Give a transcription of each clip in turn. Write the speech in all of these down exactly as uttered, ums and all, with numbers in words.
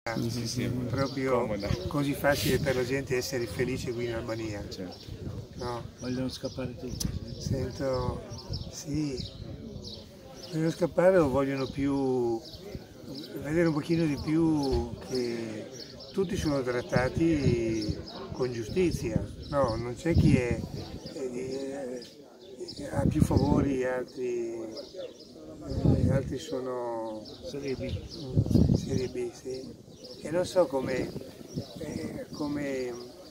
Sì, sì, proprio comoda. così facile per la gente essere felice qui in Albania. Certo. No? Vogliono scappare tutti. Sento, sì, vogliono scappare o vogliono più, vedere un pochino di più che tutti sono trattati con giustizia, no? Non c'è chi è, eh, ha più favori, altri, eh, altri sono Serie B. Serie B, sì. E non so come, eh, come,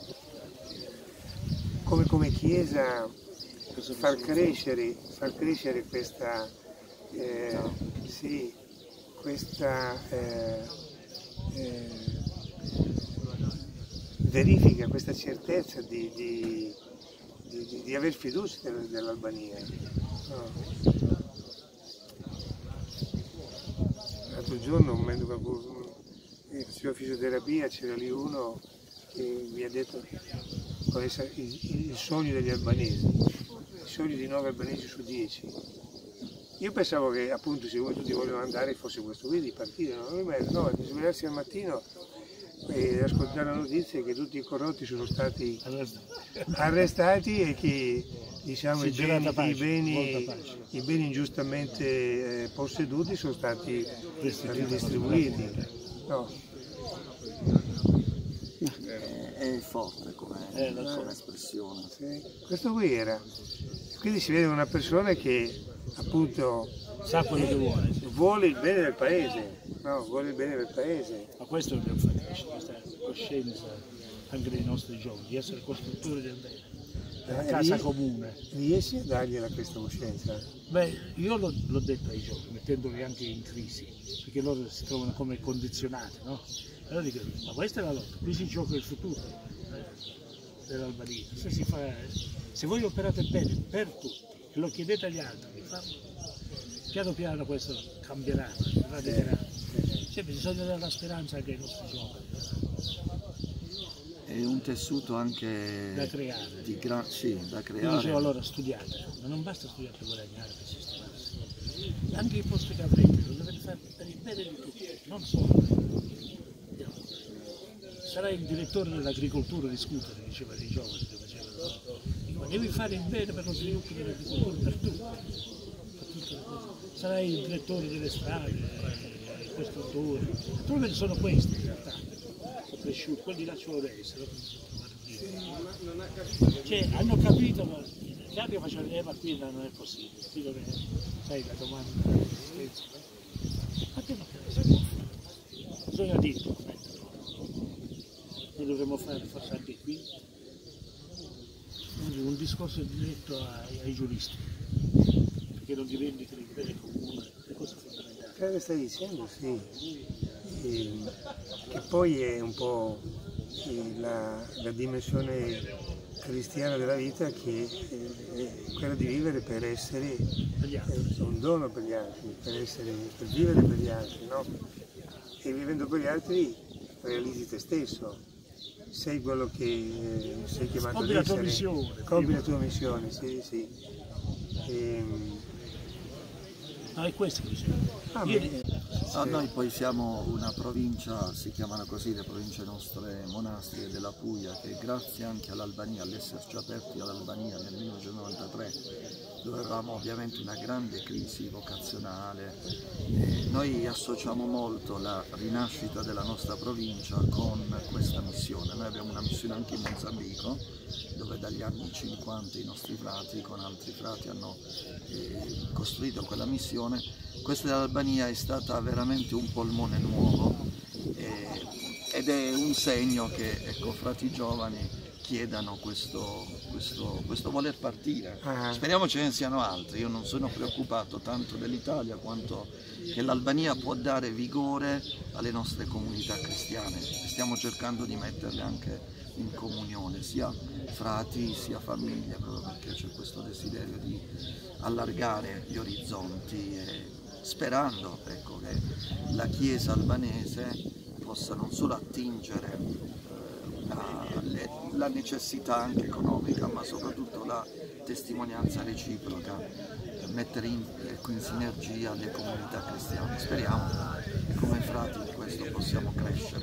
come, come Chiesa far crescere, far crescere questa, eh, sì, questa eh, eh, verifica, questa certezza di, di, di, di aver fiducia dell'Albania. No. L'altro giorno, facevo fisioterapia, c'era lì uno che mi ha detto qual è il, il sogno degli albanesi, il sogno di nove albanesi su dieci. Io pensavo che appunto se voi tutti vogliono andare fosse questo qui di partire, no, no, di svegliarsi al mattino e ascoltare la notizia che tutti i corrotti sono stati arrestati e che diciamo, i, beni, pace, i, beni, i beni ingiustamente eh, posseduti sono stati ridistribuiti. No. È, è forte come, eh, come espressione. Sì. Questo qui era. Quindi si vede una persona che appunto sa quello che vuole. Sì. Vuole il bene del paese. No, vuole il bene del paese. Ma questo dobbiamo fare crescere, questa coscienza anche dei nostri giovani, di essere costruttori del bene. Una casa riesci, comune. Riesci a dargliela questa coscienza? Beh, io l'ho detto ai giovani, mettendoli anche in crisi, perché loro si trovano come condizionati, no? Allora dico, ma questa è la lotta, qui si gioca il futuro dell'Albania. Se, si fa, se voi operate bene per tutti e lo chiedete agli altri, piano piano questo cambierà, radicherà. C'è bisogno della speranza anche ai nostri giovani. È un tessuto anche da creare. Di gra... sì, da creare. Io dicevo allora studiate, ma non basta studiare per guadagnare, per sistemarsi. Anche i posti che avrete lo dovete fare per il bene di tutti, non solo. Sarai il direttore dell'agricoltura di discutere, diceva dei giovani che facevano. Ma devi fare il bene per lo sviluppo dell'agricoltura per tutti. Per tutte le cose. Sarai il direttore delle strade, i costruttori. Naturalmente sono questi in realtà. Sono cresciuti, quelli là ci vogliono essere. Cioè, hanno capito, ma gli altri facevano, eh ma qui non è possibile, qui non è, sai la domanda dell'esistenza. Ma che non si può fare? Bisogna dirlo. Noi dovremmo fare forse anche qui un discorso diretto ai, ai giuristi, perché non divendicano il bene comune, le cose fondamentali. Quello che stai dicendo, sì, e, che poi è un po' la, la dimensione cristiana della vita, che è, è quella di vivere per essere è un dono per gli altri, per, essere, per vivere per gli altri, no? E vivendo per gli altri realizzi te stesso. Sei quello che eh, sei chiamato ad essere. Compi la tua missione. Compi la tua missione, sì, sì. E, no, è questo che dicevo. Ah, Io... ah, noi poi siamo una provincia, si chiamano così le province nostre monastiche della Puglia, che grazie anche all'Albania, all'esserci aperti all'Albania nel millenovecentonovantatré, dove avevamo ovviamente una grande crisi vocazionale, e noi associamo molto la rinascita della nostra provincia con questa missione. Noi abbiamo una missione anche in Mozambico, dove dagli anni cinquanta i nostri frati con altri frati hanno eh, costruito quella missione. Questa dell'Albania è stata veramente un polmone nuovo eh, ed è un segno che, ecco, frati giovani chiedano questo, questo, questo voler partire. Ah. Speriamo ce ne siano altri. Io non sono preoccupato tanto dell'Italia quanto che l'Albania può dare vigore alle nostre comunità cristiane. Stiamo cercando di metterle anche in comunione, sia frati sia famiglie, proprio perché c'è questo desiderio di allargare gli orizzonti, e sperando, ecco, che la Chiesa albanese possa non solo attingere la, le, la necessità anche economica, ma soprattutto la testimonianza reciproca, mettere in, ecco, in sinergia le comunità cristiane. Speriamo che come frati in questo possiamo crescere.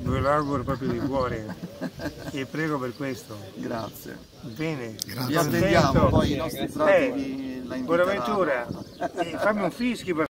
Ve lo auguro proprio di cuore e prego per questo. Grazie. Bene, Vi attendiamo, poi i nostri frati eh, vi la inviteranno. Bonaventura, eh, fammi un fischio per